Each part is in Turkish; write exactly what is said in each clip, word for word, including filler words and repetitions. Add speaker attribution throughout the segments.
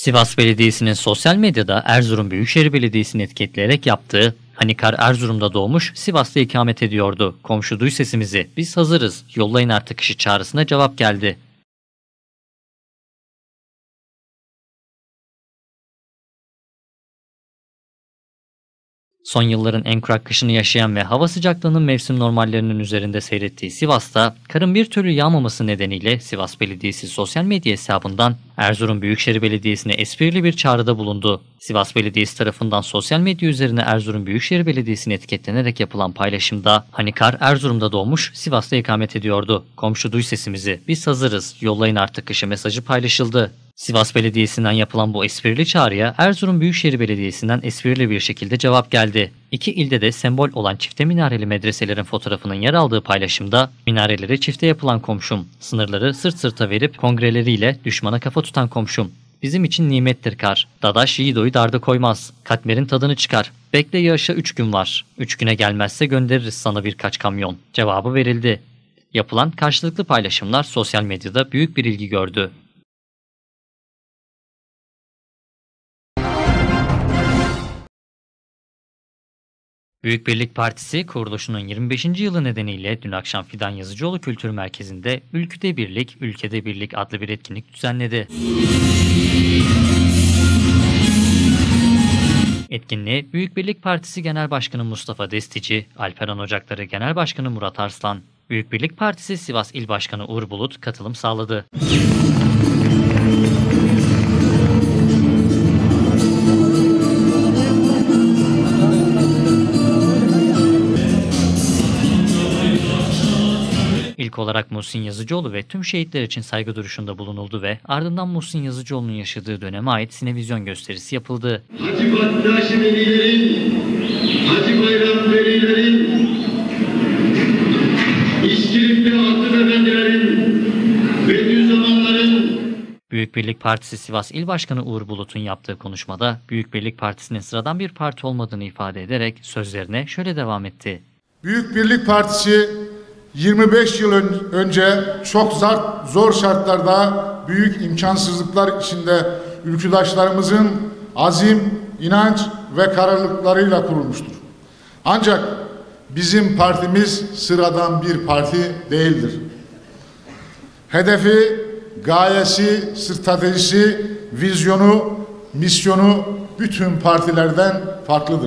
Speaker 1: Sivas Belediyesi'nin sosyal medyada Erzurum Büyükşehir Belediyesi'ni etiketleyerek yaptığı "Hanikar Erzurum'da doğmuş, Sivas'ta ikamet ediyordu. Komşu duy sesimizi, biz hazırız, yollayın artık işi" çağrısına cevap geldi. Son yılların en kurak kışını yaşayan ve hava sıcaklığının mevsim normallerinin üzerinde seyrettiği Sivas'ta karın bir türlü yağmaması nedeniyle Sivas Belediyesi sosyal medya hesabından Erzurum Büyükşehir Belediyesi'ne esprili bir çağrıda bulundu. Sivas Belediyesi tarafından sosyal medya üzerine Erzurum Büyükşehir Belediyesi'ne etiketlenerek yapılan paylaşımda "Hanikar Erzurum'da doğmuş, Sivas'ta ikamet ediyordu. Komşu duy sesimizi, biz hazırız, yollayın artık kışı" mesajı paylaşıldı. Sivas Belediyesi'nden yapılan bu esprili çağrıya Erzurum Büyükşehir Belediyesi'nden esprili bir şekilde cevap geldi. İki ilde de sembol olan çifte minareli medreselerin fotoğrafının yer aldığı paylaşımda "Minareleri çifte yapılan komşum, sınırları sırt sırta verip kongreleriyle düşmana kafa tutan komşum. Bizim için nimettir kar. Dadaş yiğidoyu darda koymaz. Katmer'in tadını çıkar. Bekle yağışa üç gün var. Üç güne gelmezse göndeririz sana birkaç kamyon" cevabı verildi. Yapılan karşılıklı paylaşımlar sosyal medyada büyük bir ilgi gördü. Büyük Birlik Partisi kuruluşunun yirmi beşinci yılı nedeniyle dün akşam Fidan Yazıcıoğlu Kültür Merkezi'nde "Ülküde Birlik, Ülkede Birlik" adlı bir etkinlik düzenledi. Etkinliğe Büyük Birlik Partisi Genel Başkanı Mustafa Destici, Alperen Ocakları Genel Başkanı Murat Arslan, Büyük Birlik Partisi Sivas İl Başkanı Uğur Bulut katılım sağladı. İlk olarak Muhsin Yazıcıoğlu ve tüm şehitler için saygı duruşunda bulunuldu ve ardından Muhsin Yazıcıoğlu'nun yaşadığı döneme ait sinevizyon gösterisi yapıldı.
Speaker 2: Hacı Baktaş Velilerin, Hacı Bayram Velilerin, İşkilipli Atıf Efendilerin, Bediüzzamanların.
Speaker 1: Büyük Birlik Partisi Sivas İl Başkanı Uğur Bulut'un yaptığı konuşmada Büyük Birlik Partisi'nin sıradan bir parti olmadığını ifade ederek sözlerine şöyle devam etti.
Speaker 3: Büyük Birlik Partisi yirmi beş yıl önce çok zor şartlarda büyük imkansızlıklar içinde ülküdaşlarımızın azim, inanç ve kararlılıklarıyla kurulmuştur. Ancak bizim partimiz sıradan bir parti değildir. Hedefi, gayesi, stratejisi, vizyonu, misyonu bütün partilerden farklıdır.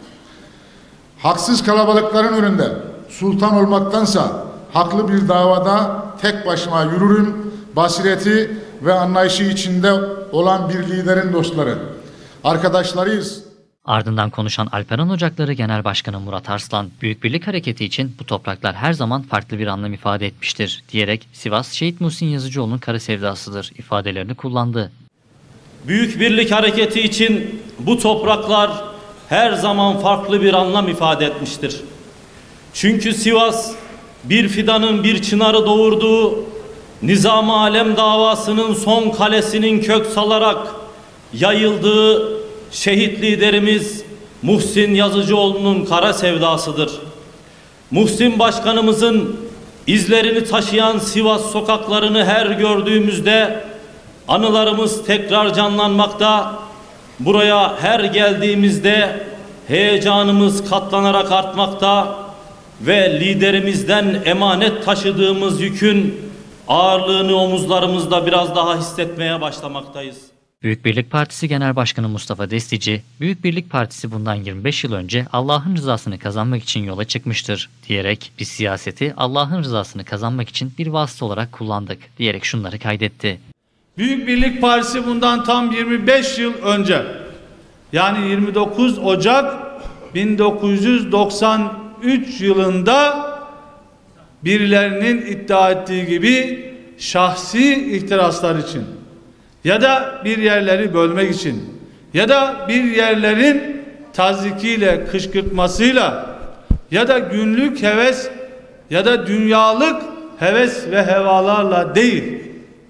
Speaker 3: Haksız kalabalıkların önünde sultan olmaktansa haklı bir davada tek başıma yürürüm basireti ve anlayışı içinde olan bir liderin dostları, arkadaşlarıyız.
Speaker 1: Ardından konuşan Alperen Ocakları Genel Başkanı Murat Arslan, Büyük Birlik Hareketi için bu topraklar her zaman farklı bir anlam ifade etmiştir diyerek Sivas Şehit Muhsin Yazıcıoğlu'nun kara sevdasıdır ifadelerini kullandı.
Speaker 4: Büyük Birlik Hareketi için bu topraklar her zaman farklı bir anlam ifade etmiştir. Çünkü Sivas bir fidanın bir çınarı doğurduğu, Nizam-ı Alem davasının son kalesinin kök salarak yayıldığı şehit liderimiz Muhsin Yazıcıoğlu'nun kara sevdasıdır. Muhsin Başkanımızın izlerini taşıyan Sivas sokaklarını her gördüğümüzde anılarımız tekrar canlanmakta, buraya her geldiğimizde heyecanımız katlanarak artmakta ve liderimizden emanet taşıdığımız yükün ağırlığını omuzlarımızda biraz daha hissetmeye başlamaktayız.
Speaker 1: Büyük Birlik Partisi Genel Başkanı Mustafa Destici, Büyük Birlik Partisi bundan yirmi beş yıl önce Allah'ın rızasını kazanmak için yola çıkmıştır diyerek biz siyaseti Allah'ın rızasını kazanmak için bir vasıta olarak kullandık diyerek şunları kaydetti.
Speaker 5: Büyük Birlik Partisi bundan tam yirmi beş yıl önce, yani yirmi dokuz Ocak bin dokuz yüz doksan üç yılında birilerinin iddia ettiği gibi şahsi ihtiraslar için ya da bir yerleri bölmek için ya da bir yerlerin tazikiyle, kışkırtmasıyla ya da günlük heves ya da dünyalık heves ve hevalarla değil,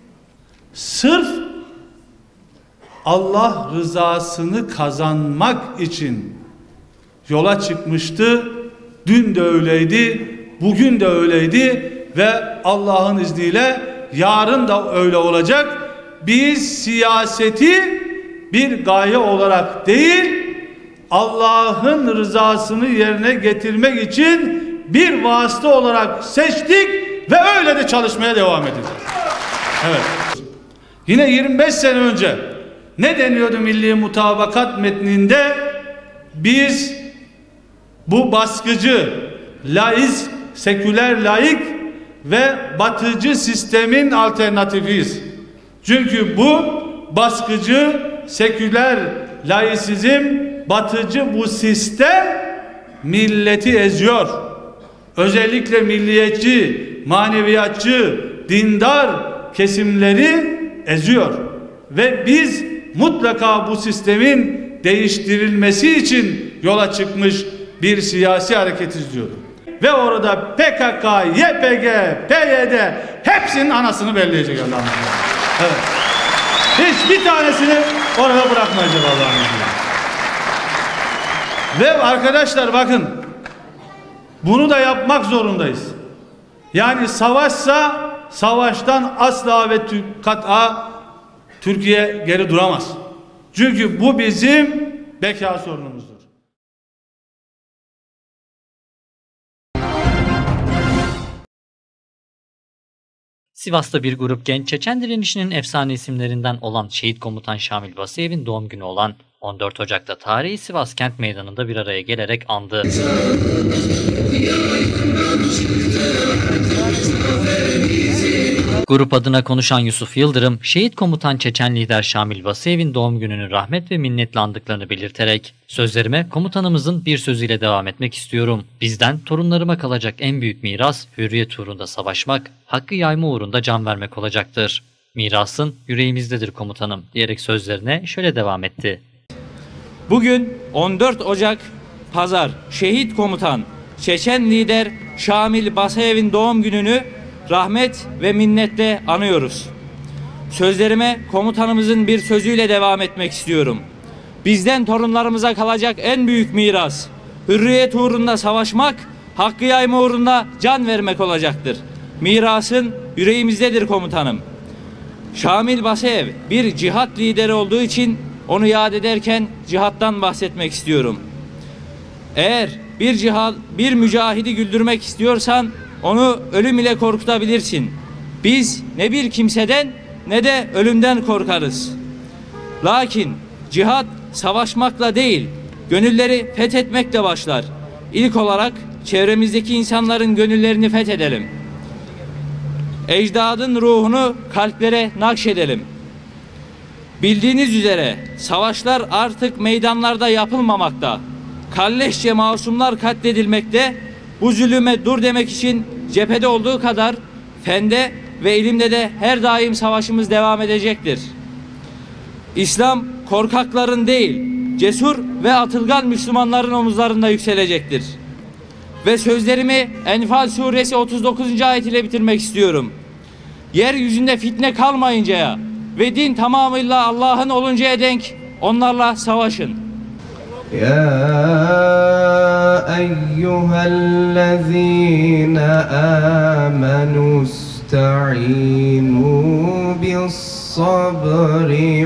Speaker 5: sırf Allah rızasını kazanmak için yola çıkmıştı. Dün de öyleydi, bugün de öyleydi ve Allah'ın izniyle yarın da öyle olacak. Biz siyaseti bir gaye olarak değil, Allah'ın rızasını yerine getirmek için bir vasıta olarak seçtik ve öyle de çalışmaya devam edeceğiz. Evet. Yine yirmi beş sene önce ne deniyordu Milli Mutabakat metninde? Biz bu baskıcı, laist, seküler laik ve batıcı sistemin alternatifiyiz. Çünkü bu baskıcı, seküler laisizm, batıcı bu sistem milleti eziyor. Özellikle milliyetçi, maneviyatçı, dindar kesimleri eziyor. Ve biz mutlaka bu sistemin değiştirilmesi için yola çıkmış bir siyasi hareketiz diyor. Ve orada P K K, Y P G, P Y D hepsinin anasını belleyecek Allah'ın izniyle. Evet. Hiçbir tanesini orada bırakmayacak Allah'ın izniyle. Ve arkadaşlar bakın, bunu da yapmak zorundayız. Yani savaşsa savaştan asla ve kat'a Türkiye geri duramaz. Çünkü bu bizim beka sorunumuzdur.
Speaker 1: Sivas'ta bir grup genç Çeçen direnişinin efsane isimlerinden olan Şehit Komutan Şamil Basıyev'in doğum günü olan on dört Ocak'ta tarihi Sivas Kent Meydanı'nda bir araya gelerek andı. Grup adına konuşan Yusuf Yıldırım, Şehit Komutan Çeçen lider Şamil Basıyev'in doğum gününü rahmet ve minnetle andıklarını belirterek, "Sözlerime komutanımızın bir sözüyle devam etmek istiyorum. Bizden torunlarıma kalacak en büyük miras, hürriyet uğrunda savaşmak, hakkı yayma uğrunda can vermek olacaktır. Mirasın yüreğimizdedir komutanım," diyerek sözlerine şöyle devam etti.
Speaker 6: Bugün on dört Ocak Pazar, Şehit Komutan Çeçen lider Şamil Basıyev'in doğum gününü rahmet ve minnetle anıyoruz. Sözlerime komutanımızın bir sözüyle devam etmek istiyorum. Bizden torunlarımıza kalacak en büyük miras, hürriyet uğrunda savaşmak, hakkı yayma uğrunda can vermek olacaktır. Mirasın yüreğimizdedir komutanım. Şamil Basıyev bir cihat lideri olduğu için onu yad ederken cihattan bahsetmek istiyorum. Eğer bir cihat, bir mücahidi güldürmek istiyorsan onu ölüm ile korkutabilirsin. Biz ne bir kimseden ne de ölümden korkarız. Lakin cihat savaşmakla değil, gönülleri fethetmekle başlar. İlk olarak çevremizdeki insanların gönüllerini fethedelim. Ecdadın ruhunu kalplere nakşedelim. Bildiğiniz üzere savaşlar artık meydanlarda yapılmamakta. Kalleşçe masumlar katledilmekte. Bu zulüme dur demek için cephede olduğu kadar fende ve ilimde de her daim savaşımız devam edecektir. İslam korkakların değil, cesur ve atılgan Müslümanların omuzlarında yükselecektir. Ve sözlerimi Enfal suresi otuz dokuzuncu ayet ile bitirmek istiyorum. Yeryüzünde fitne kalmayıncaya ve din tamamıyla Allah'ın oluncaya denk onlarla savaşın.
Speaker 7: يا أيها الذين آمنوا استعينوا بالصبر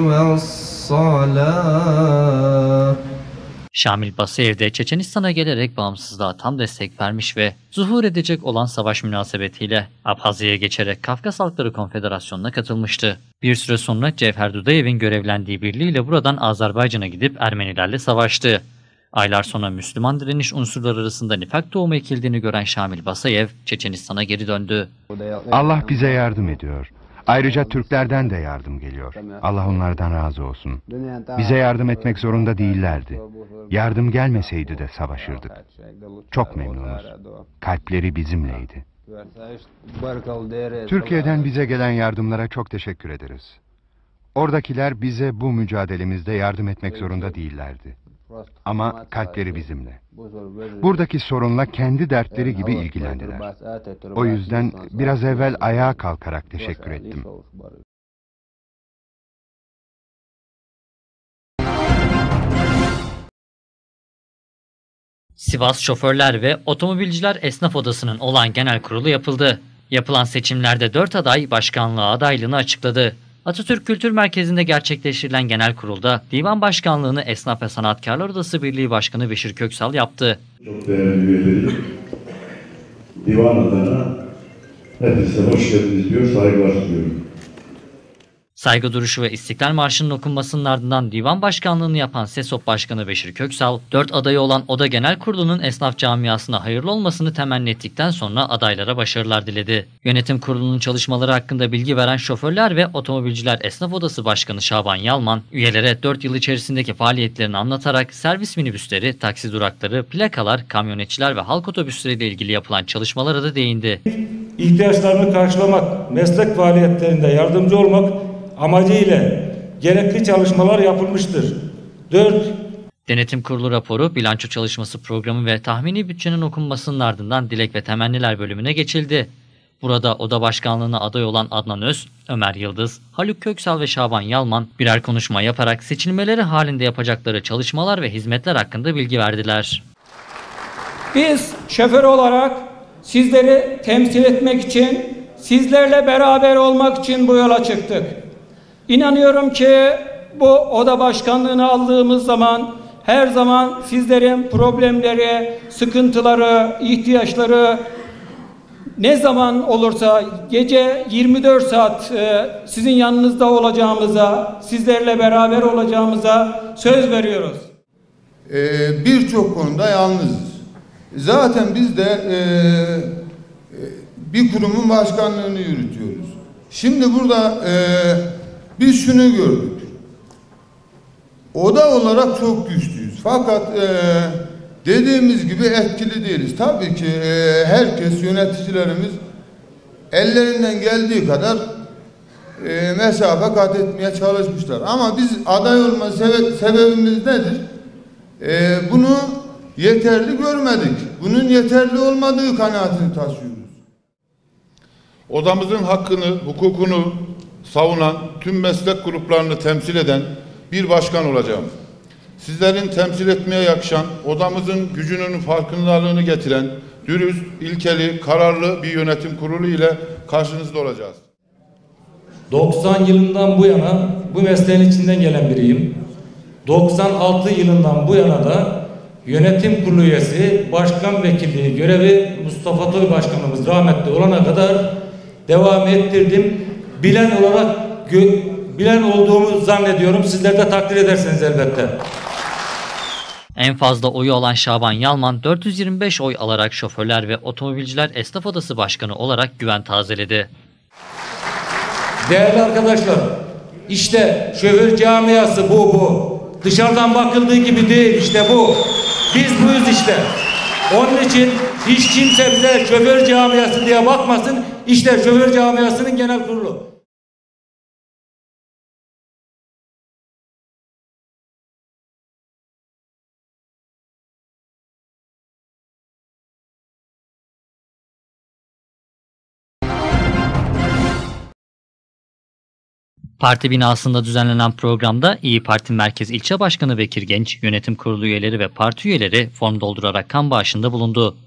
Speaker 7: والصلاة.
Speaker 1: Şamil Basıyev de Çeçenistan'a gelerek bağımsızlığa tam destek vermiş ve zuhur edecek olan savaş münasebetiyle Abhazya'ya geçerek Kafkas Halkları Konfederasyonu'na katılmıştı. Bir süre sonra Cevher Dudayev'in görevlendiği birliğiyle buradan Azerbaycan'a gidip Ermenilerle savaştı. Aylar sonra Müslüman direniş unsurları arasında nifak tohumu ekildiğini gören Şamil Basıyev Çeçenistan'a geri döndü.
Speaker 8: Allah bize yardım ediyor. Ayrıca Türklerden de yardım geliyor. Allah onlardan razı olsun. Bize yardım etmek zorunda değillerdi. Yardım gelmeseydi de savaşırdık. Çok memnunuz. Kalpleri bizimleydi. Türkiye'den bize gelen yardımlara çok teşekkür ederiz. Oradakiler bize bu mücadelemizde yardım etmek zorunda değillerdi. Ama kalpleri bizimle. Buradaki sorunla kendi dertleri gibi ilgilendiler. O yüzden biraz evvel ayağa kalkarak teşekkür ettim.
Speaker 1: Sivas Şoförler ve Otomobilciler Esnaf Odası'nın olağan genel kurulu yapıldı. Yapılan seçimlerde dört aday başkanlığa adaylığını açıkladı. Atatürk Kültür Merkezi'nde gerçekleştirilen genel kurulda Divan Başkanlığı'nı Esnaf ve Sanatkarlar Odası Birliği Başkanı Beşir Köksal yaptı.
Speaker 9: Çok değerli üyeleri, divan adına hepinize hoş geldiniz diyor, saygılar sunuyorum.
Speaker 1: Saygı duruşu ve İstiklal Marşı'nın okunmasının ardından Divan Başkanlığı'nı yapan SESOP Başkanı Beşir Köksal, dört adayı olan Oda Genel Kurulu'nun esnaf camiasına hayırlı olmasını temenni ettikten sonra adaylara başarılar diledi. Yönetim Kurulu'nun çalışmaları hakkında bilgi veren Şoförler ve Otomobilciler Esnaf Odası Başkanı Şaban Yalman, üyelere dört yıl içerisindeki faaliyetlerini anlatarak servis minibüsleri, taksi durakları, plakalar, kamyonetçiler ve halk otobüsleriyle ilgili yapılan çalışmalara da değindi.
Speaker 10: İhtiyaçlarını karşılamak, meslek faaliyetlerinde yardımcı olmak amacıyla gerekli çalışmalar yapılmıştır. dört.
Speaker 1: Denetim Kurulu raporu, bilanço çalışması programı ve tahmini bütçenin okunmasının ardından dilek ve temenniler bölümüne geçildi. Burada Oda Başkanlığı'na aday olan Adnan Öz, Ömer Yıldız, Haluk Köksal ve Şaban Yalman birer konuşma yaparak seçilmeleri halinde yapacakları çalışmalar ve hizmetler hakkında bilgi verdiler.
Speaker 11: Biz şoför olarak sizleri temsil etmek için, sizlerle beraber olmak için bu yola çıktık. İnanıyorum ki bu oda başkanlığını aldığımız zaman her zaman sizlerin problemleri, sıkıntıları, ihtiyaçları ne zaman olursa gece yirmi dört saat sizin yanınızda olacağımıza, sizlerle beraber olacağımıza söz veriyoruz.
Speaker 12: Ee, Birçok konuda yalnızız. Zaten biz de e, bir kurumun başkanlığını yürütüyoruz. Şimdi burada e, biz şunu gördük. Oda olarak çok güçlüyüz. Fakat e, dediğimiz gibi etkili değiliz. Tabii ki e, herkes, yöneticilerimiz ellerinden geldiği kadar e, mesafe kat etmeye çalışmışlar. Ama biz aday olma sebe sebebimiz nedir? E, bunu yeterli görmedik. Bunun yeterli olmadığı kanaatini taşıyoruz.
Speaker 3: Odamızın hakkını, hukukunu savunan, tüm meslek gruplarını temsil eden bir başkan olacağım. Sizlerin temsil etmeye yakışan, odamızın gücünün farkındalığını getiren, dürüst, ilkeli, kararlı bir yönetim kurulu ile karşınızda olacağız.
Speaker 10: doksan yılından bu yana bu mesleğin içinden gelen biriyim. doksan altı yılından bu yana da yönetim kurulu üyesi, başkan vekilliği görevi Mustafa Toy Başkanımız rahmetli olana kadar devam ettirdim. Bilen olarak bilen olduğumu zannediyorum. Sizler de takdir edersiniz elbette.
Speaker 1: En fazla oyu alan Şaban Yalman dört yüz yirmi beş oy alarak Şoförler ve Otomobilciler Esnaf Odası Başkanı olarak güven tazeledi.
Speaker 10: Değerli arkadaşlar, işte şoför camiası bu bu. Dışarıdan bakıldığı gibi değil, işte bu. Biz buyuz işte. Onun için hiç kimse bize şoför camiası diye bakmasın. İşte şoför camiasının genel kurulu.
Speaker 1: Parti binasında düzenlenen programda İYİ Parti Merkez İlçe Başkanı Bekir Genç, yönetim kurulu üyeleri ve parti üyeleri form doldurarak kan bağışında bulundu.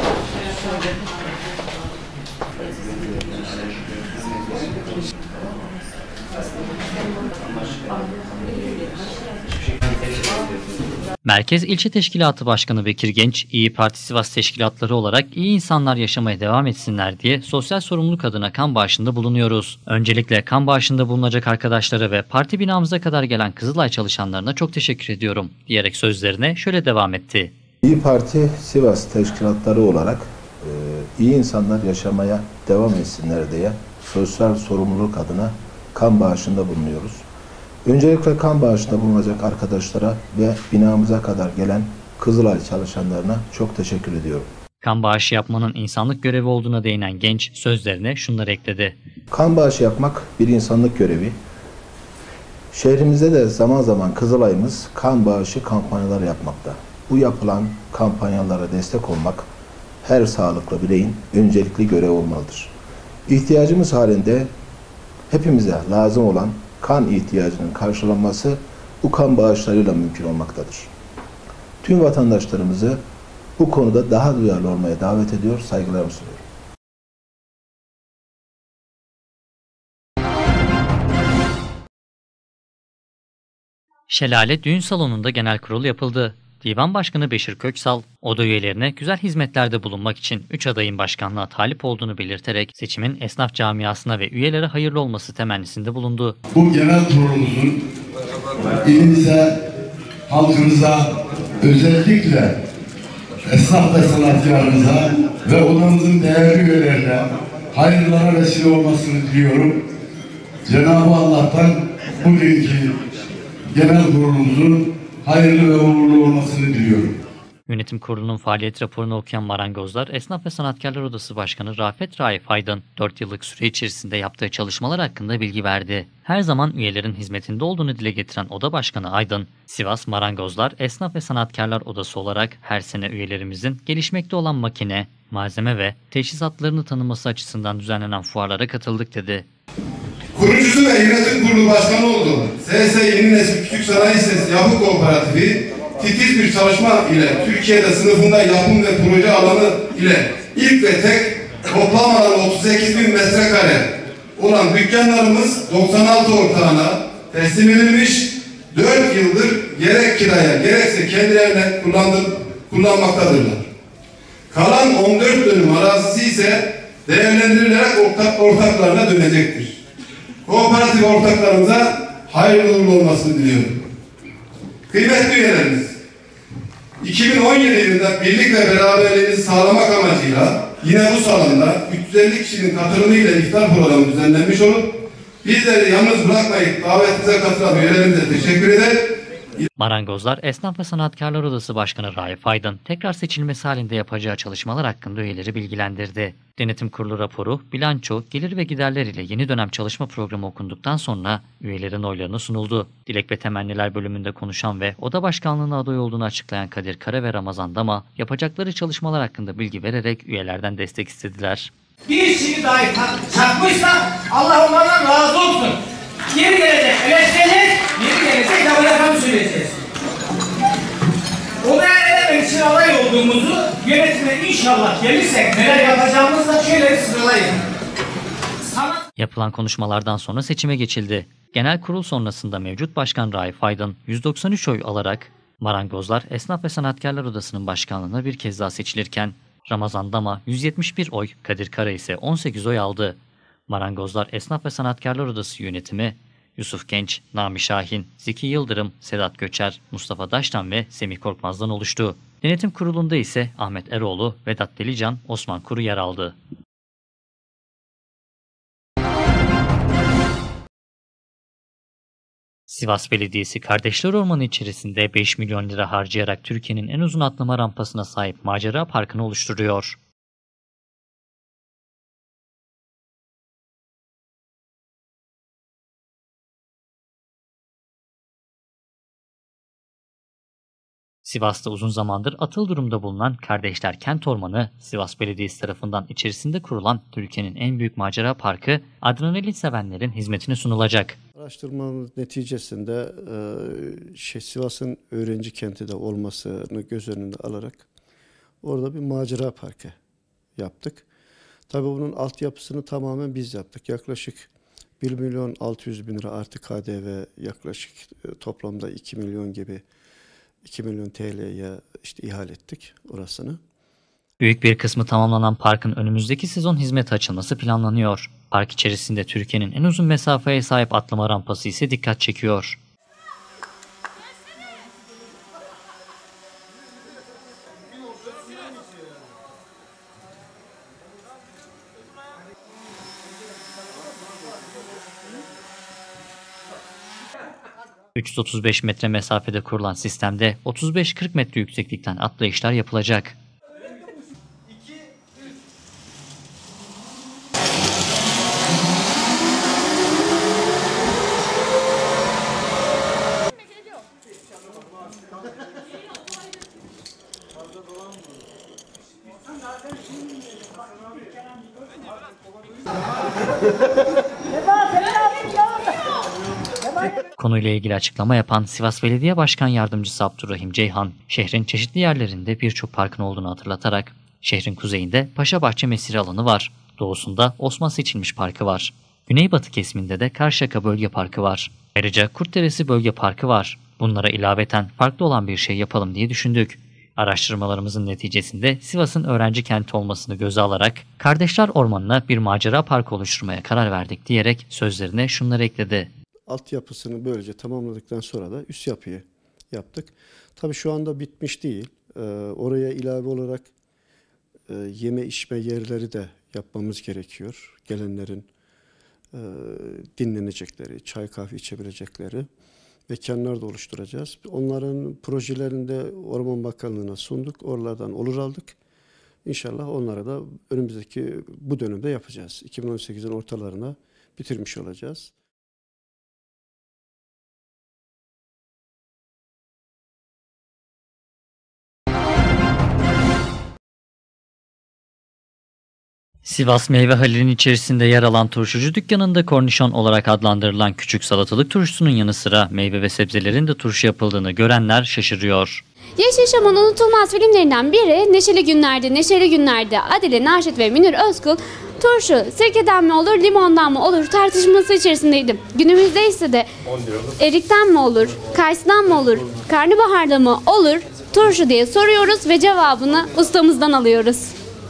Speaker 1: Merkez İlçe Teşkilatı Başkanı Bekir Genç, İYİ Parti Sivas Teşkilatları olarak iyi insanlar yaşamaya devam etsinler diye sosyal sorumluluk adına kan bağışında bulunuyoruz. Öncelikle kan bağışında bulunacak arkadaşlara ve parti binamıza kadar gelen Kızılay çalışanlarına çok teşekkür ediyorum diyerek sözlerine şöyle devam etti.
Speaker 13: İYİ Parti Sivas Teşkilatları olarak e, iyi insanlar yaşamaya devam etsinler diye sosyal sorumluluk adına kan bağışında bulunuyoruz. Öncelikle kan bağışında bulunacak arkadaşlara ve binamıza kadar gelen Kızılay çalışanlarına çok teşekkür ediyorum.
Speaker 1: Kan bağışı yapmanın insanlık görevi olduğuna değinen Genç sözlerine şunları ekledi.
Speaker 13: Kan bağışı yapmak bir insanlık görevi. Şehrimizde de zaman zaman Kızılay'ımız kan bağışı kampanyaları yapmakta. Bu yapılan kampanyalara destek olmak her sağlıklı bireyin öncelikli görevi olmalıdır. İhtiyacımız halinde hepimize lazım olan kan ihtiyacının karşılanması bu kan bağışlarıyla mümkün olmaktadır. Tüm vatandaşlarımızı bu konuda daha duyarlı olmaya davet ediyor, saygılarımı sunuyorum.
Speaker 1: Şelale Düğün Salonu'nda genel kurul yapıldı. Divan Başkanı Beşir Köksal, oda üyelerine güzel hizmetlerde bulunmak için üç adayın başkanlığa talip olduğunu belirterek seçimin esnaf camiasına ve üyelere hayırlı olması temennisinde bulundu.
Speaker 9: Bu genel kurulumuzun ilimize, halkımıza, özellikle esnaf ve sanatkarımıza ve odamızın değerli üyelerine hayırlara vesile olmasını diliyorum. Cenab-ı Allah'tan bugünkü genel kurulumuzun hayırlı ve uğurlu olmasını diliyorum.
Speaker 1: Yönetim Kurulu'nun faaliyet raporunu okuyan marangozlar, Esnaf ve Sanatkarlar Odası Başkanı Rafet Raif Aydın, dört yıllık süre içerisinde yaptığı çalışmalar hakkında bilgi verdi. Her zaman üyelerin hizmetinde olduğunu dile getiren Oda Başkanı Aydın, Sivas Marangozlar Esnaf ve Sanatkarlar Odası olarak her sene üyelerimizin gelişmekte olan makine, malzeme ve teçhizatlarını tanıması açısından düzenlenen fuarlara katıldık dedi.
Speaker 14: Kurucusu ve yönetim kurulu başkanı olduğum S S Yeni Nesil Küçük Sanayi Sitesi Yapı Kooperatifi, titiz bir çalışma ile Türkiye'de sınıfında yapım ve proje alanı ile ilk ve tek toplam alanı otuz sekiz bin metrekare olan dükkanlarımız doksan altı ortağına teslim edilmiş, dört yıldır gerek kiraya gerekse kendilerine kullanmaktadırlar. Kalan on dört dönüm arazisi ise değerlendirilerek ortak, ortaklarına dönecektir. Kooperatif ortaklarımıza hayırlı uğurlu olmasını diliyorum. Kıymetli üyelerimiz, iki bin on yedi yılında birlik ve beraberliğini sağlamak amacıyla yine bu salonda üç yüz elli kişinin katılımıyla iftar programı düzenlenmiş olup bizleri yalnız bırakmayıp davetimize katılan üyelerimize teşekkür eder.
Speaker 1: Marangozlar Esnaf ve Sanatkarlar Odası Başkanı Raif Aydın, tekrar seçilmesi halinde yapacağı çalışmalar hakkında üyeleri bilgilendirdi. Denetim Kurulu raporu, bilanço, gelir ve giderler ile yeni dönem çalışma programı okunduktan sonra üyelerin oylarına sunuldu. Dilek ve temenniler bölümünde konuşan ve oda başkanlığına aday olduğunu açıklayan Kadir Kara ve Ramazan Dama, yapacakları çalışmalar hakkında bilgi vererek üyelerden destek istediler.
Speaker 15: Bir çivi dahi çakmışsa Allah onlardan razı olsun. Geri gelecek, eleştireceğiz, geri gelecek, kitabı yapan söyleyeceğiz. Onu edememek için aday olduğumuzu yönetime inşallah gelirsek neler yapacağımızı da şöyle sıralayın. Sana...
Speaker 1: Yapılan konuşmalardan sonra seçime geçildi. Genel kurul sonrasında mevcut başkan Raif Aydın yüz doksan üç oy alarak Marangozlar Esnaf ve Sanatkarlar Odası'nın başkanlığına bir kez daha seçilirken Ramazan Dama yüz yetmiş bir oy, Kadir Kara ise on sekiz oy aldı. Marangozlar Esnaf ve Sanatkarlar Odası yönetimi Yusuf Genç, Nami Şahin, Zeki Yıldırım, Sedat Göçer, Mustafa Daştan ve Semih Korkmaz'dan oluştu. Denetim Kurulu'nda ise Ahmet Eroğlu, Vedat Delican, Osman Kuru yer aldı. Sivas Belediyesi Kardeşler Ormanı içerisinde beş milyon lira harcayarak Türkiye'nin en uzun atlama rampasına sahip Macera Parkı'nı oluşturuyor. Sivas'ta uzun zamandır atıl durumda bulunan Kardeşler Kent Ormanı, Sivas Belediyesi tarafından içerisinde kurulan Türkiye'nin en büyük macera parkı, adrenalin sevenlerin hizmetine sunulacak.
Speaker 16: Araştırmamız neticesinde e, şey, Sivas'ın öğrenci kenti de olmasını göz önünde alarak orada bir macera parkı yaptık. Tabii bunun altyapısını tamamen biz yaptık. Yaklaşık bir milyon altı yüz bin lira artı K D V, yaklaşık e, toplamda iki milyon gibi iki milyon T L'ye işte ihale ettik orasını.
Speaker 1: Büyük bir kısmı tamamlanan parkın önümüzdeki sezon hizmete açılması planlanıyor. Park içerisinde Türkiye'nin en uzun mesafeye sahip atlama rampası ise dikkat çekiyor. üç yüz otuz beş metre mesafede kurulan sistemde otuz beş kırk metre yükseklikten atlayışlar yapılacak. Konuyla ilgili açıklama yapan Sivas Belediye Başkan Yardımcısı Abdurrahim Ceyhan, şehrin çeşitli yerlerinde birçok parkın olduğunu hatırlatarak, şehrin kuzeyinde Paşabahçe Mesire alanı var, doğusunda Osman Seçilmiş Parkı var, güneybatı kesiminde de Karşıyaka Bölge Parkı var. Ayrıca Kurtderesi Bölge Parkı var. Bunlara ilaveten farklı olan bir şey yapalım diye düşündük. Araştırmalarımızın neticesinde Sivas'ın öğrenci kenti olmasını göze alarak Kardeşler Ormanı'na bir macera parkı oluşturmaya karar verdik diyerek sözlerine şunları ekledi.
Speaker 16: Altyapısını böylece tamamladıktan sonra da üst yapıyı yaptık. Tabii şu anda bitmiş değil. Ee, oraya ilave olarak e, yeme içme yerleri de yapmamız gerekiyor. Gelenlerin e, dinlenecekleri, çay kahve içebilecekleri mekanlar da oluşturacağız. Onların projelerini de Orman Bakanlığı'na sunduk. Oralardan olur aldık. İnşallah onlara da önümüzdeki bu dönemde yapacağız. iki bin on sekizin ortalarına bitirmiş olacağız.
Speaker 1: Sivas Meyve Hali'nin içerisinde yer alan turşucu dükkanında kornişon olarak adlandırılan küçük salatalık turşusunun yanı sıra meyve ve sebzelerin de turşu yapıldığını görenler şaşırıyor.
Speaker 17: Yeşilçam'ın unutulmaz filmlerinden biri Neşeli Günler'de, Neşeli Günler'de Adile Naşit ve Münir Özkul turşu sirkeden mi olur, limondan mı olur tartışması içerisindeydi. Günümüzde ise de erikten mi olur, kayısıdan mı olur, karnabaharda mı olur turşu diye soruyoruz ve cevabını ustamızdan alıyoruz.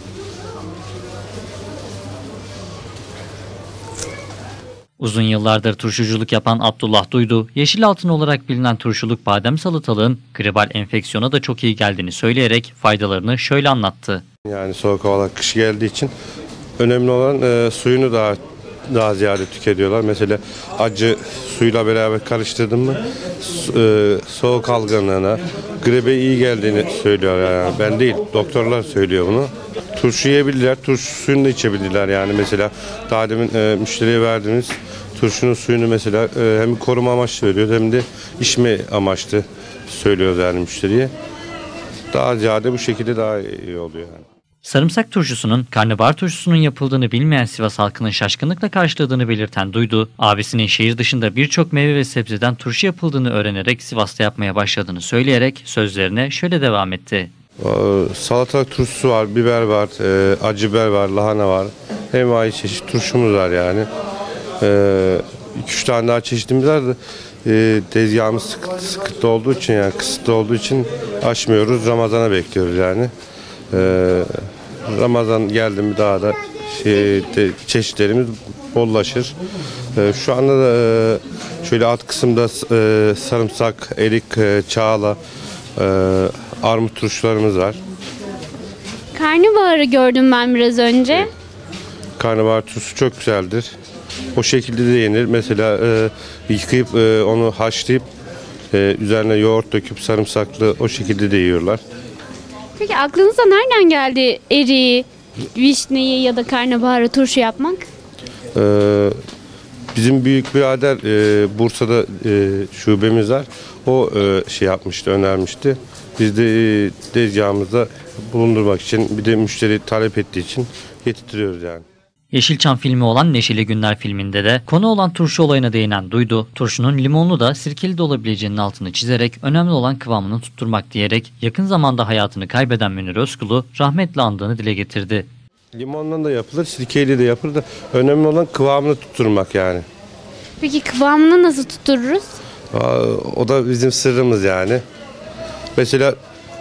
Speaker 1: Uzun yıllardır turşuculuk yapan Abdullah Duydu, yeşil altın olarak bilinen turşuluk badem salatalığın gribal enfeksiyona da çok iyi geldiğini söyleyerek faydalarını şöyle anlattı.
Speaker 18: Yani soğuk havalar, kış geldiği için önemli olan e, suyunu daha daha ziyade tüketiyorlar. Mesela acı suyla beraber karıştırdım mı e, soğuk algınlığına, gribe iyi geldiğini söylüyor yani. Ben değil, doktorlar söylüyor bunu. Turşu yiyebilirler, turşu suyunu da içebilirler yani. Mesela daha demin e, müşteriye verdiğimiz turşunun suyunu mesela e, hem koruma amaçlı veriyor hem de içme amaçlı söylüyoruz yani müşteriye. Daha ziyade bu şekilde daha iyi oluyor yani.
Speaker 1: Sarımsak turşusunun karnabahar turşusunun yapıldığını bilmeyen Sivas halkının şaşkınlıkla karşıladığını belirten Duydu, abisinin şehir dışında birçok meyve ve sebzeden turşu yapıldığını öğrenerek Sivas'ta yapmaya başladığını söyleyerek sözlerine şöyle devam etti.
Speaker 18: Salatalık turşusu var, biber var, e, acı biber var, lahana var. Hem ay çeşit turşumuz var yani. iki üç tane daha çeşitimiz var da e, tezgahımız sıkıntı, sıkıntı olduğu için yani kısıtlı olduğu için açmıyoruz. Ramazan'a bekliyoruz yani. E, Ramazan geldi mi daha da şey, de, çeşitlerimiz bollaşır. E, şu anda da e, şöyle alt kısımda e, sarımsak, erik, e, çağla, e, armut turşularımız var.
Speaker 17: Karnabaharı gördüm ben biraz önce.
Speaker 18: Karnabahar turşusu çok güzeldir. O şekilde de yenir. Mesela e, yıkayıp e, onu haşlayıp e, üzerine yoğurt döküp sarımsaklı o şekilde de yiyorlar.
Speaker 17: Peki aklınıza nereden geldi eriği, vişneyi ya da karnabaharı turşu yapmak?
Speaker 18: E, bizim büyük birader e, Bursa'da e, şubemiz var. O e, şey yapmıştı, önermişti. Biz de e, tezgahımızda bulundurmak için bir de müşteri talep ettiği için getirtiyoruz yani.
Speaker 1: Yeşilçam filmi olan Neşeli Günler filminde de konu olan turşu olayına değinen Duydu, turşunun limonlu da sirkeli de olabileceğinin altını çizerek önemli olan kıvamını tutturmak diyerek yakın zamanda hayatını kaybeden Münir Özkul'u rahmetle andığını dile getirdi.
Speaker 18: Limonla da yapılır, sirkeyle de yapılır da önemli olan kıvamını tutturmak yani.
Speaker 17: Peki kıvamını nasıl tuttururuz?
Speaker 18: O da bizim sırrımız yani. Mesela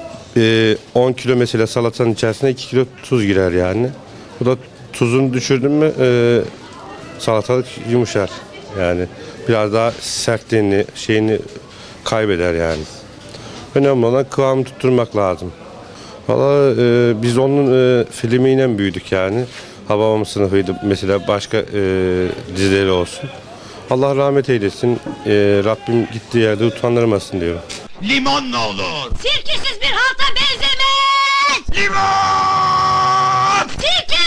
Speaker 18: on kilo mesela salatanın içerisine iki kilo tuz girer yani. Bu da tuzunu düşürdün mü e, salatalık yumuşar yani biraz daha sertliğini şeyini kaybeder yani. Önemli olan kıvamı tutturmak lazım. Valla e, biz onun e, filmiyle büyüdük yani. Hababam sınıfıydı mesela başka e, dizileri olsun. Allah rahmet eylesin. E, Rabbim gittiği yerde utandırmasın diyorum.
Speaker 19: Limon ne olur? Sirkesiz bir halta benzemez! Limon! Sirke!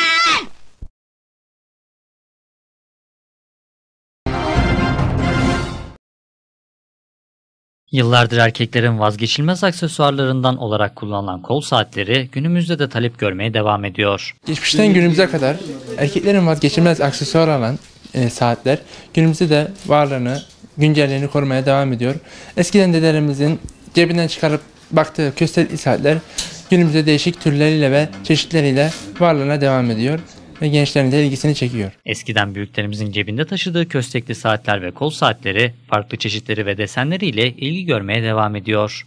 Speaker 1: Yıllardır erkeklerin vazgeçilmez aksesuarlarından olarak kullanılan kol saatleri günümüzde de talep görmeye devam ediyor.
Speaker 20: Geçmişten günümüze kadar erkeklerin vazgeçilmez aksesuarı olan e, saatler günümüzde de varlığını, güncelliğini korumaya devam ediyor. Eskiden dedelerimizin cebinden çıkarıp baktığı köstekli saatler günümüzde değişik türleriyle ve çeşitleriyle varlığına devam ediyor. ve gençlerin de ilgisini çekiyor.
Speaker 1: Eskiden büyüklerimizin cebinde taşıdığı köstekli saatler ve kol saatleri farklı çeşitleri ve desenleriyle ilgi görmeye devam ediyor.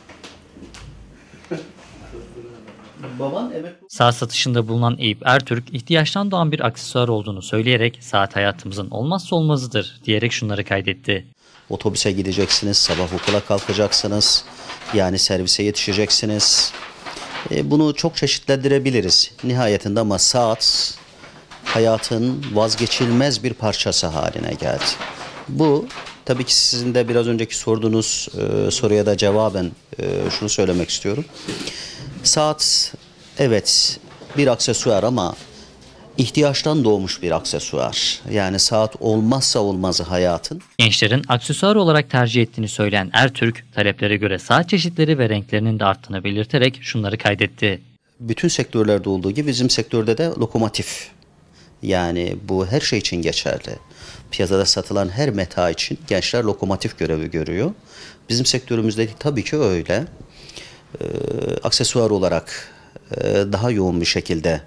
Speaker 1: Saat satışında bulunan Eyüp Ertürk, ihtiyaçtan doğan bir aksesuar olduğunu söyleyerek saat hayatımızın olmazsa olmazıdır diyerek şunları kaydetti.
Speaker 21: Otobüse gideceksiniz, sabah okula kalkacaksınız, yani servise yetişeceksiniz. E, bunu çok çeşitlendirebiliriz nihayetinde ama saat hayatın vazgeçilmez bir parçası haline geldi. Bu tabii ki sizin de biraz önceki sorduğunuz e, soruya da cevaben e, şunu söylemek istiyorum. Saat evet bir aksesuar ama ihtiyaçtan doğmuş bir aksesuar. Yani saat olmazsa olmazı hayatın.
Speaker 1: Gençlerin aksesuar olarak tercih ettiğini söyleyen Ertürk, taleplere göre saat çeşitleri ve renklerinin de arttığını belirterek şunları kaydetti.
Speaker 21: Bütün sektörlerde olduğu gibi bizim sektörde de lokomotif. Yani bu her şey için geçerli. Piyasada satılan her meta için gençler lokomotif görevi görüyor. Bizim sektörümüzde tabii ki öyle. Ee, aksesuar olarak e, daha yoğun bir şekilde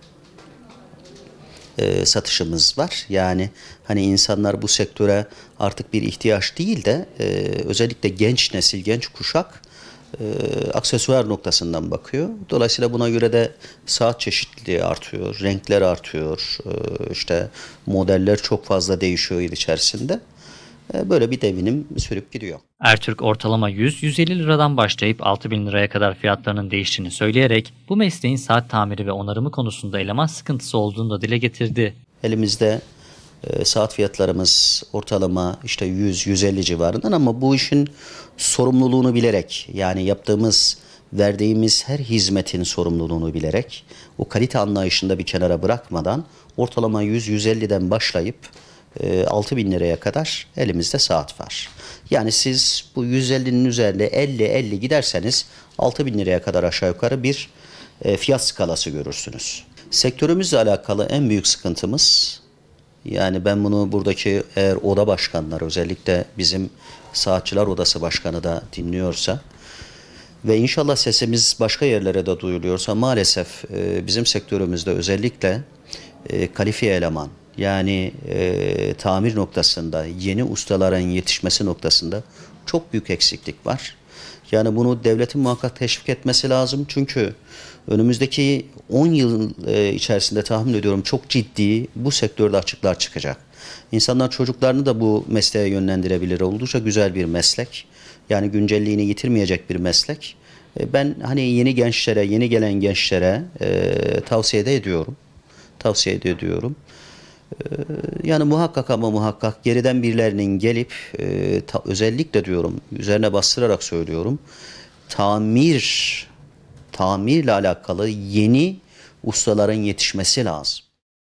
Speaker 21: e, satışımız var. Yani hani insanlar bu sektöre artık bir ihtiyaç değil de e, özellikle genç nesil, genç kuşak e, aksesuar noktasından bakıyor. Dolayısıyla buna göre de saat çeşitliliği artıyor, renkler artıyor, e, işte modeller çok fazla değişiyor yıl içerisinde. Böyle bir devinim sürüp gidiyor.
Speaker 1: Ertürk ortalama yüz yüz elli liradan başlayıp altı bin liraya kadar fiyatlarının değiştiğini söyleyerek bu mesleğin saat tamiri ve onarımı konusunda eleman sıkıntısı olduğunu da dile getirdi.
Speaker 21: Elimizde e, saat fiyatlarımız ortalama işte yüz yüz elli civarından ama bu işin sorumluluğunu bilerek, yani yaptığımız, verdiğimiz her hizmetin sorumluluğunu bilerek, o kalite anlayışında bir kenara bırakmadan ortalama yüz yüz elliden başlayıp altı bin liraya kadar elimizde saat var. Yani siz bu yüz ellinin üzerinde elli elli giderseniz altı bin liraya kadar aşağı yukarı bir fiyat skalası görürsünüz. Sektörümüzle alakalı en büyük sıkıntımız, yani ben bunu buradaki eğer oda başkanları, özellikle bizim Saatçılar Odası Başkanı da dinliyorsa ve inşallah sesimiz başka yerlere de duyuluyorsa, maalesef bizim sektörümüzde özellikle kalifiye eleman, yani e, tamir noktasında yeni ustaların yetişmesi noktasında çok büyük eksiklik var. Yani bunu devletin muhakkak teşvik etmesi lazım. Çünkü önümüzdeki on yıl e, içerisinde tahmin ediyorum çok ciddi bu sektörde açıklar çıkacak. İnsanlar çocuklarını da bu mesleğe yönlendirebilir. Oldukça güzel bir meslek. Yani güncelliğini yitirmeyecek bir meslek. E, ben hani yeni gençlere, yeni gelen gençlere e, tavsiye de ediyorum. Tavsiye de ediyorum. Yani muhakkak ama muhakkak geriden birilerinin gelip e, ta, özellikle diyorum, üzerine bastırarak söylüyorum, tamir tamirle alakalı yeni ustaların yetişmesi lazım.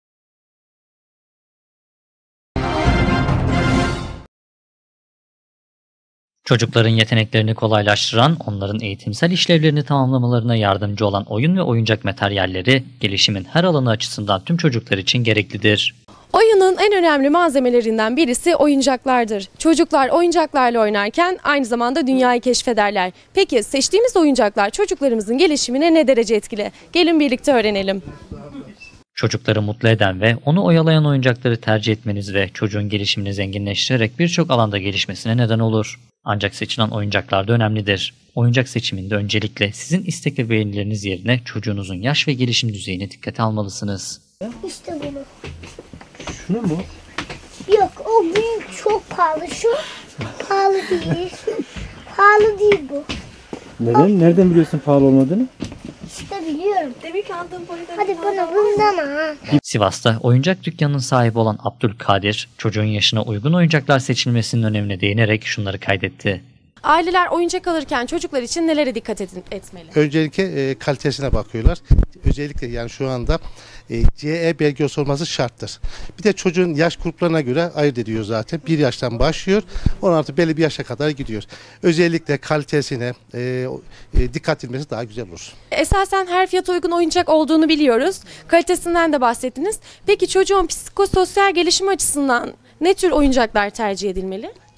Speaker 1: Çocukların yeteneklerini kolaylaştıran, onların eğitimsel işlevlerini tamamlamalarına yardımcı olan oyun ve oyuncak materyalleri gelişimin her alanı açısından tüm çocuklar için gereklidir.
Speaker 22: Oyunun en önemli malzemelerinden birisi oyuncaklardır. Çocuklar oyuncaklarla oynarken aynı zamanda dünyayı keşfederler. Peki seçtiğimiz oyuncaklar çocuklarımızın gelişimine ne derece etkili? Gelin birlikte öğrenelim.
Speaker 1: Çocukları mutlu eden ve onu oyalayan oyuncakları tercih etmeniz ve çocuğun gelişimini zenginleştirerek birçok alanda gelişmesine neden olur. Ancak seçilen oyuncaklar da önemlidir. Oyuncak seçiminde öncelikle sizin istek ve beğenileriniz yerine çocuğunuzun yaş ve gelişim düzeyine dikkate almalısınız.
Speaker 23: İşte bunu.
Speaker 24: Şunu mu?
Speaker 23: Yok, o büyük, çok pahalı. Şu pahalı değil. Pahalı değil bu.
Speaker 24: Neden? Nereden biliyorsun pahalı olmadığını?
Speaker 23: İşte biliyorum. Demek ki aldığım parayı. Hadi bana bundan ha.
Speaker 1: Sivas'ta oyuncak dükkanının sahibi olan Abdülkadir, çocuğun yaşına uygun oyuncaklar seçilmesinin önemine değinerek şunları kaydetti.
Speaker 22: Aileler oyuncak alırken çocuklar için nelere dikkat edin, etmeli?
Speaker 25: Öncelikle e, kalitesine bakıyorlar. Özellikle yani şu anda e, C E belgesi olması şarttır. Bir de çocuğun yaş gruplarına göre ayırt ediyor zaten. Bir yaştan başlıyor, on altı belli bir yaşa kadar gidiyor. Özellikle kalitesine e, e, dikkat edilmesi daha güzel olur.
Speaker 22: Esasen her fiyata uygun oyuncak olduğunu biliyoruz. Kalitesinden de bahsettiniz. Peki çocuğun psikososyal gelişimi açısından ne tür oyuncaklar tercih edilmeli?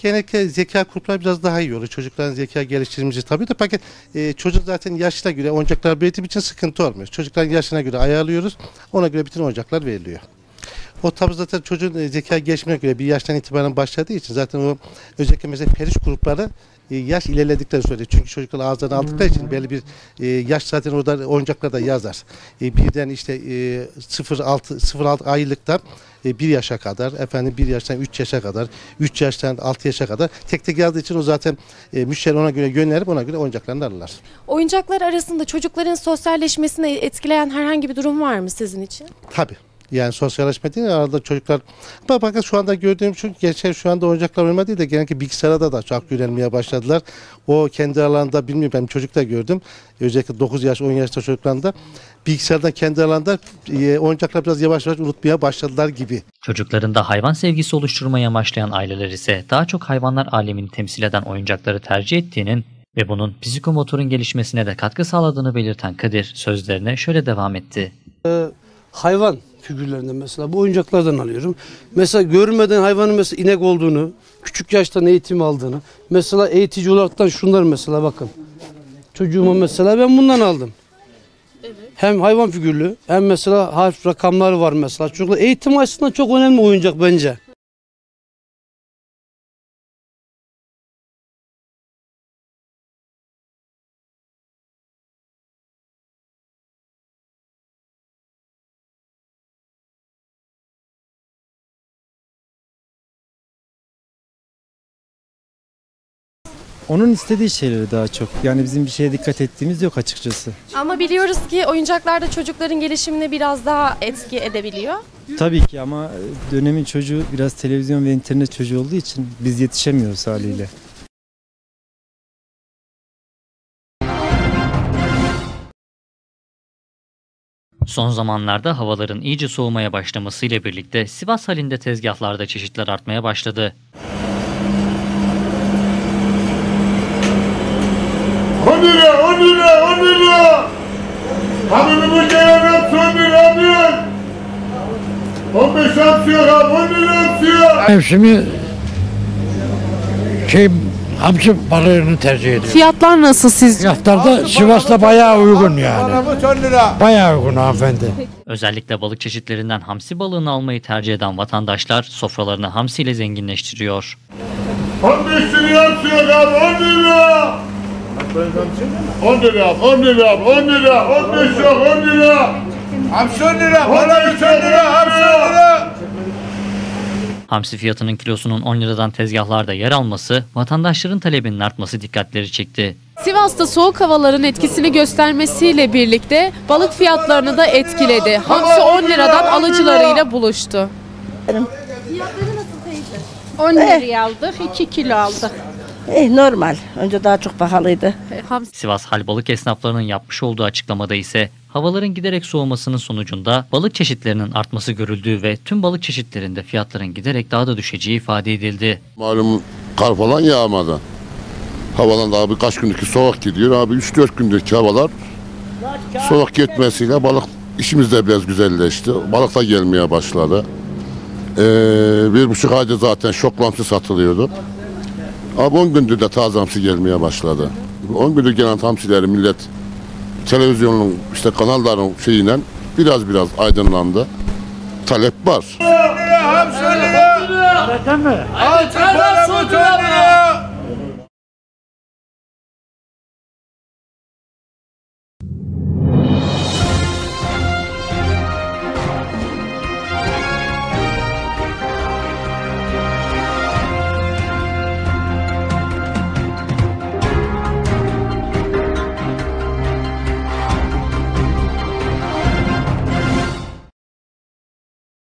Speaker 25: Genellikle zeka grupları biraz daha iyi oluyor. Çocukların zeka geliştirmesi tabii de fakat e, çocuk zaten yaşına göre oyuncaklar üretim için sıkıntı olmuyor. Çocukların yaşına göre ayarlıyoruz. Ona göre bütün oyuncaklar veriliyor. O tabii zaten çocuğun zeka gelişimine göre bir yaştan itibaren başladığı için zaten o özellikle mesela periş grupları e, yaş ilerledikleri söylüyor. Çünkü çocuklar ağızlarını aldıkları için belli bir e, yaş zaten orada oyuncaklarda yazar. E, birden işte e, sıfır altı aylıktan e, bir yaşa kadar, efendim bir yaştan üç yaşa kadar, üç yaştan altı yaşa kadar tek tek yazdığı için o zaten e, müşteri ona göre gönderip ona göre oyuncaklarını alırlar.
Speaker 22: Oyuncaklar arasında çocukların sosyalleşmesini etkileyen herhangi bir durum var mı sizin için?
Speaker 25: Tabii. Yani sosyalleşme değil, arada çocuklar, ama bakın şu anda gördüğüm şu, gerçekten şu anda oyuncaklar oynama değil de genellikle bilgisayarda da çok yönelmeye başladılar. O kendi aralarında, bilmiyorum, ben çocuk da gördüm. Özellikle dokuz yaş on yaşta çocuklarında bilgisayardan kendi aralarında e, oyuncaklar biraz yavaş yavaş unutmaya başladılar gibi.
Speaker 1: Çocuklarında hayvan sevgisi oluşturmaya amaçlayan aileler ise daha çok hayvanlar alemini temsil eden oyuncakları tercih ettiğinin ve bunun psikomotorun gelişmesine de katkı sağladığını belirten Kadir sözlerine şöyle devam etti.
Speaker 2: Ee, hayvan figürlerinden mesela bu oyuncaklardan alıyorum. Mesela görmeden hayvanın mesela inek olduğunu, küçük yaştan eğitim aldığını, mesela eğitici olaraktan şunlar mesela bakın. Çocuğuma mesela ben bundan aldım. Evet. Hem hayvan figürlü hem mesela harf rakamlar var mesela. Çocuklar eğitim açısından çok önemli oyuncak bence.
Speaker 24: Onun istediği şeyleri daha çok. Yani bizim bir şeye dikkat ettiğimiz yok açıkçası.
Speaker 22: Ama biliyoruz ki oyuncaklarda çocukların gelişimine biraz daha etki edebiliyor.
Speaker 24: Tabii ki ama dönemin çocuğu biraz televizyon ve internet çocuğu olduğu için biz yetişemiyoruz haliyle.
Speaker 1: Son zamanlarda havaların iyice soğumaya başlamasıyla birlikte Sivas halinde tezgahlarda çeşitler artmaya başladı.
Speaker 3: on lira, on lira, on lira. Hanımımı gelen on lira alıyor. on beş atıyor abi, on lira atıyor.
Speaker 4: Mevsimi şey hamsi balığını tercih ediyor.
Speaker 22: Fiyatlar nasıl sizce?
Speaker 4: Fiyatlar da Sivas'ta bayağı uygun yani. Bayağı uygun hanımefendi.
Speaker 1: Özellikle balık çeşitlerinden hamsi balığını almayı tercih eden vatandaşlar sofralarını hamsiyle zenginleştiriyor.
Speaker 3: on beş lira atıyor abi, on lira. on lira, on lira, on lira, on beş yok, on lira. Hamsi on lira, bana üç on lira, hamsi on lira.
Speaker 1: Hamsi fiyatının kilosunun on liradan tezgahlarda yer alması, vatandaşların talebinin artması dikkatleri çekti.
Speaker 5: Sivas'ta soğuk havaların etkisini göstermesiyle birlikte balık fiyatlarını da etkiledi. Hamsi on liradan alıcılarıyla buluştu.
Speaker 6: Fiyatları nasıl teyze? on liraya aldık, iki kilo aldık.
Speaker 7: Eh, normal. Önce daha çok pahalıydı.
Speaker 1: Sivas Hal Balık esnaflarının yapmış olduğu açıklamada ise havaların giderek soğumasının sonucunda balık çeşitlerinin artması görüldüğü ve tüm balık çeşitlerinde fiyatların giderek daha da düşeceği ifade edildi.
Speaker 26: Malum kar falan yağmadı. Havadan daha birkaç gündeki soğuk gidiyor. Abi üç dört gündeki havalar soğuk gitmesiyle balık işimiz de biraz güzelleşti. Balık da gelmeye başladı. Ee, bir buçuk ayda zaten şoklamsı satılıyordu. Abi on gündür de taze hamsi gelmeye başladı. on gündür gelen hamsileri millet televizyonun işte kanalların şeyiyle biraz biraz aydınlandı. Talep var.
Speaker 6: Hamsi on lira! Hamsi on lira!